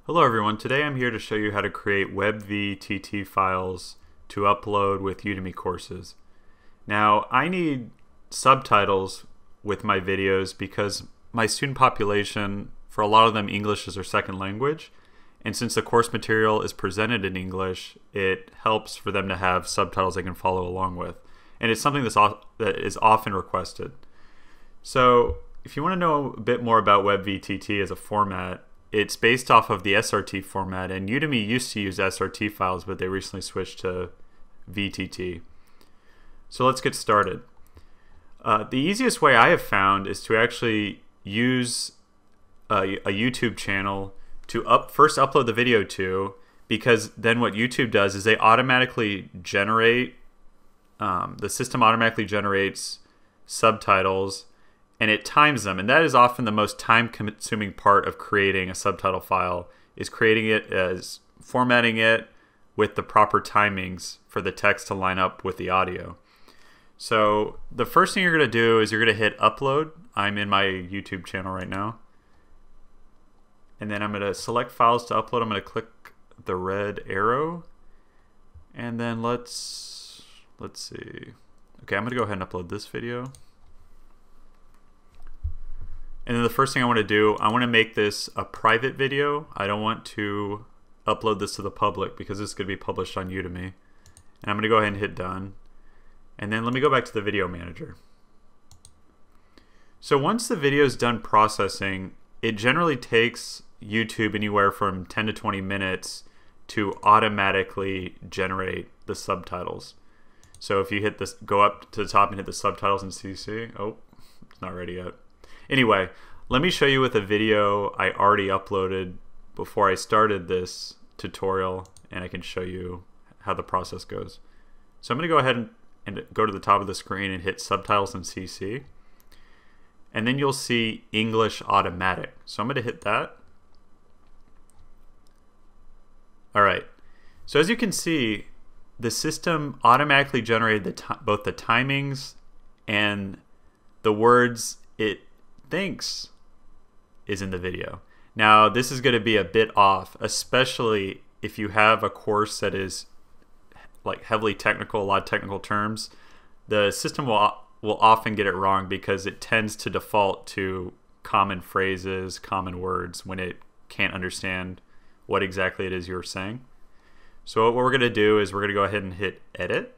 Hello everyone, today I'm here to show you how to create web VTT files to upload with Udemy courses. Now I need subtitles with my videos because my student population, for a lot of them, English is their second language, and since the course material is presented in English, it helps for them to have subtitles they can follow along with. And it's something that is often requested. So if you want to know a bit more about web VTT as a format, it's based off of the SRT format, and Udemy used to use SRT files, but they recently switched to VTT. So let's get started. The easiest way I have found is to actually use a YouTube channel to first upload the video to, because then what YouTube does is they automatically generate, the system automatically generates subtitles, and it times them, and that is often the most time-consuming part of creating a subtitle file, is creating it as formatting it with the proper timings for the text to line up with the audio. So the first thing you're going to do is you're going to hit upload. I'm in my YouTube channel right now, and then I'm going to select files to upload. I'm going to click the red arrow, and then let's see. Okay, I'm going to go ahead and upload this video. And then the first thing I want to do, I want to make this a private video. I don't want to upload this to the public because this is going to be published on Udemy. And I'm going to go ahead and hit done. And then let me go back to the video manager. So once the video is done processing, it generally takes YouTube anywhere from 10 to 20 minutes to automatically generate the subtitles. So if you hit this, go up to the top and hit the subtitles in CC. Oh, it's not ready yet. Anyway, let me show you with a video I already uploaded before I started this tutorial, and I can show you how the process goes. So I'm going to go ahead and go to the top of the screen and hit subtitles in CC, and then you'll see English automatic. So I'm going to hit that. Alright, so as you can see, the system automatically generated both the timings and the words it thinks is in the video. Now this is going to be a bit off, especially if you have a course that is like heavily technical, a lot of technical terms. The system will often get it wrong because it tends to default to common phrases, common words, when it can't understand what exactly it is you're saying. So what we're going to do is we're going to go ahead and hit edit.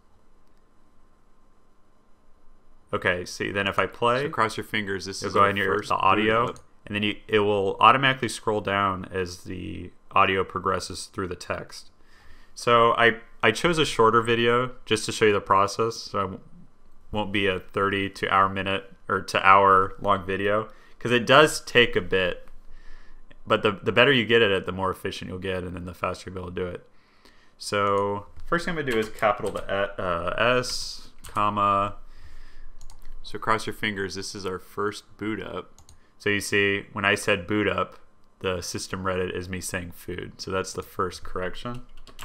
Okay, see, then if I play, so cross your fingers, this is go ahead and hear the audio, and then it will automatically scroll down as the audio progresses through the text. So I chose a shorter video just to show you the process, so it won't be a 30 to hour long video, because it does take a bit, but the better you get at it, the more efficient you'll get, and then the faster you'll be able to do it. So first thing I'm going to do is capital the S, comma. So cross your fingers, this is our first boot up. So you see, when I said boot up, the system read it as me saying food. So that's the first correction.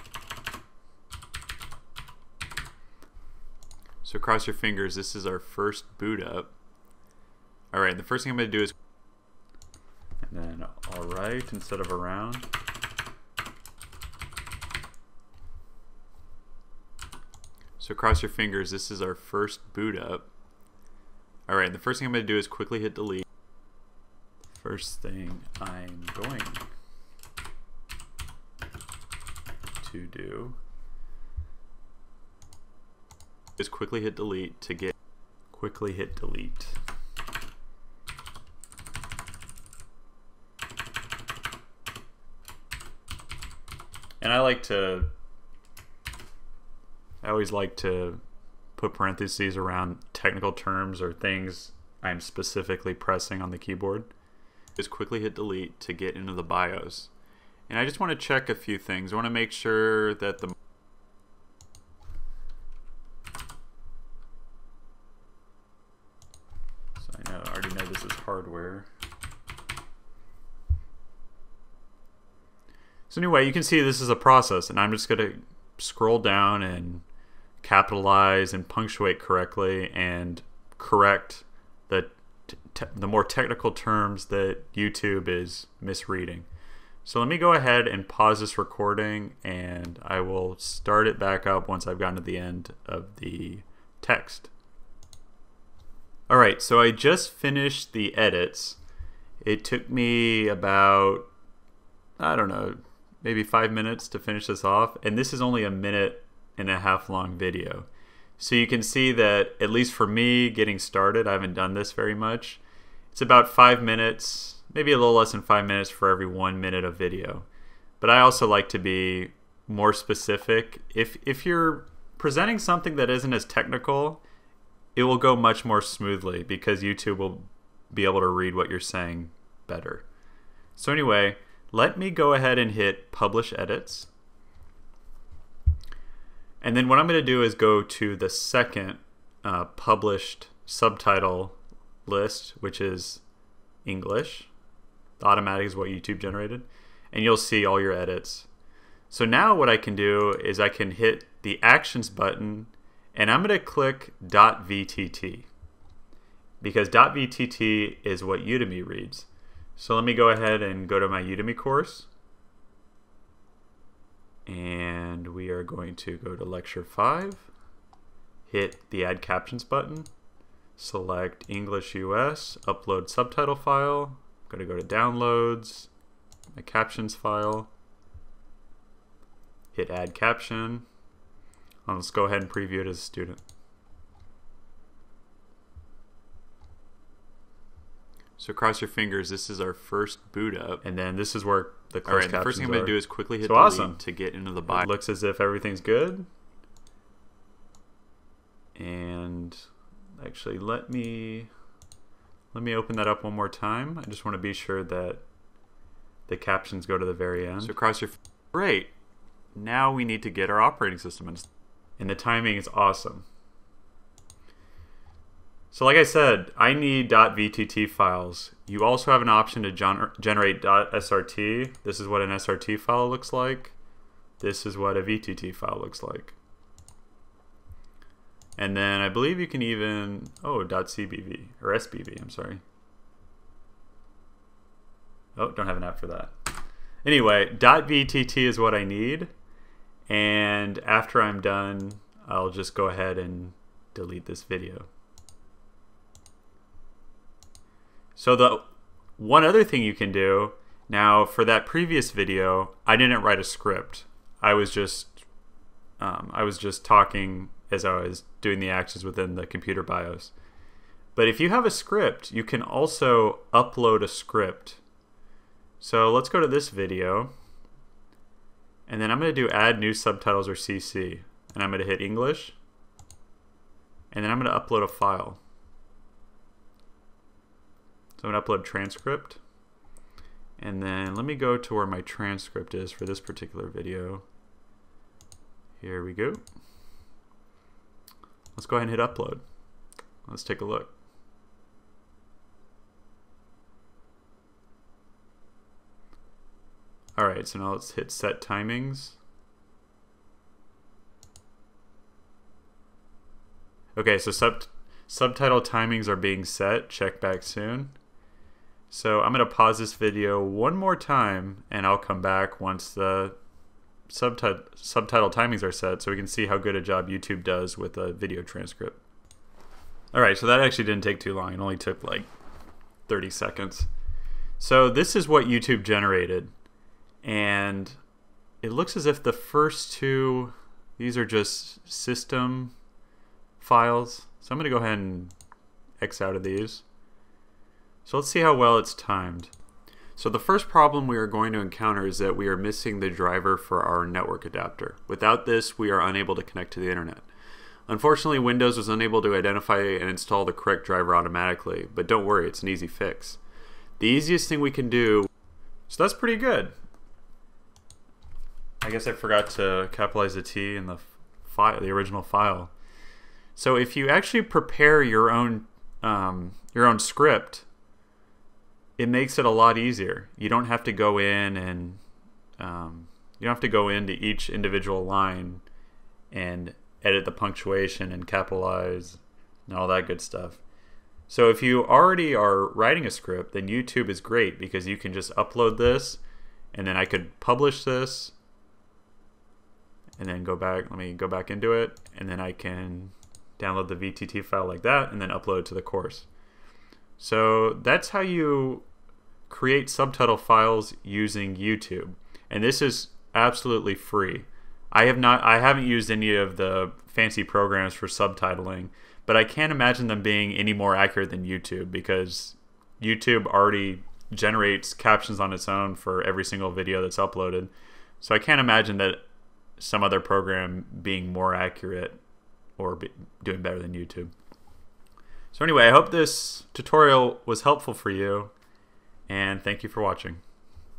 So cross your fingers, this is our first boot up. Alright, the first thing I'm going to do is, and then alright instead of around. So cross your fingers, this is our first boot up. Alright, the first thing I'm going to do is quickly hit delete. First thing I'm going to do is quickly hit delete to get delete. And I always like to put parentheses around technical terms or things I'm specifically pressing on the keyboard. Just quickly hit delete to get into the BIOS. And I just want to check a few things. I want to make sure that so I already know this is hardware. So anyway, you can see this is a process, and I'm just going to scroll down and capitalize and punctuate correctly and correct the more technical terms that YouTube is misreading. So let me go ahead and pause this recording, and I will start it back up once I've gotten to the end of the text. Alright, so I just finished the edits. It took me about, I don't know, maybe 5 minutes to finish this off, and this is only a 1.5-minute long video. So you can see that, at least for me getting started, I haven't done this very much. It's about 5 minutes, maybe a little less than 5 minutes for every 1 minute of video. But I also like to be more specific. If you're presenting something that isn't as technical, it will go much more smoothly because YouTube will be able to read what you're saying better. So anyway, let me go ahead and hit Publish Edits. And then what I'm going to do is go to the second published subtitle list, which is English. The automatic is what YouTube generated. And you'll see all your edits. So now what I can do is I can hit the Actions button, and I'm going to click .vtt because .vtt is what Udemy reads. So let me go ahead and go to my Udemy course. And we are going to go to Lecture 5, hit the Add Captions button, select English US, upload subtitle file. I'm going to go to Downloads, my captions file, hit Add Caption. Let's go ahead and preview it as a student. So cross your fingers, this is our first boot up. And then this is where the closed captions are. The first thing I'm going to do is quickly hit delete to get into the bio. It looks as if everything's good. And actually, let me open that up one more time. I just want to be sure that the captions go to the very end. So cross your great. Now we need to get our operating system in. And the timing is awesome. So like I said, I need .vtt files. You also have an option to generate .srt. This is what an SRT file looks like. This is what a VTT file looks like. And then I believe you can even, .cbv, or SBV, I'm sorry. Oh, don't have an app for that. Anyway, .vtt is what I need. And after I'm done, I'll just go ahead and delete this video. So the one other thing you can do, now for that previous video, I didn't write a script. I was just talking as I was doing the actions within the computer BIOS. But if you have a script, you can also upload a script. So let's go to this video, and then I'm going to do Add New Subtitles or CC, and I'm going to hit English, and then I'm going to upload a file. So I'm going to upload transcript, and then let me go to where my transcript is for this particular video. Here we go. Let's go ahead and hit upload. Let's take a look. Alright, so now let's hit set timings. Okay, so subtitle timings are being set. Check back soon. So I'm going to pause this video one more time, and I'll come back once the subtitle timings are set so we can see how good a job YouTube does with a video transcript. Alright, so that actually didn't take too long. It only took like 30 seconds. So this is what YouTube generated. And it looks as if the first two, these are just system files. So I'm going to go ahead and X out of these. So let's see how well it's timed. So the first problem we are going to encounter is that we are missing the driver for our network adapter. Without this, we are unable to connect to the internet. Unfortunately, Windows was unable to identify and install the correct driver automatically, but don't worry, it's an easy fix. The easiest thing we can do, so that's pretty good. I guess I forgot to capitalize the T in the file, the original file. So if you actually prepare your own script, it makes it a lot easier. You don't have to go in and you don't have to go into each individual line and edit the punctuation and capitalize and all that good stuff. So if you already are writing a script, then YouTube is great because you can just upload this and then I could publish this and then go back. Let me go back into it, and then I can download the VTT file like that and then upload it to the course. So that's how you create subtitle files using YouTube, and this is absolutely free. I haven't used any of the fancy programs for subtitling, but I can't imagine them being any more accurate than YouTube, because YouTube already generates captions on its own for every single video that's uploaded. So I can't imagine that some other program being more accurate or doing better than YouTube. So anyway, I hope this tutorial was helpful for you, and thank you for watching.